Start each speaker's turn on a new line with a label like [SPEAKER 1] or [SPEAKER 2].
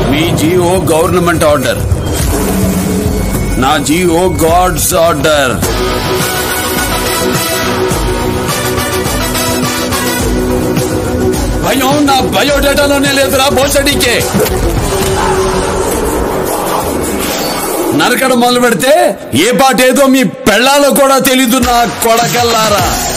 [SPEAKER 1] మీ GO government order, నా GO God's order. భయం నా బయోడేటాలోనే లేదురా భోసడికే. నరకడం మొదలు పెడితే ఏ పాట ఏదో మీ పెళ్ళాలో కూడా తెలీదు నా కొడకల్లారా.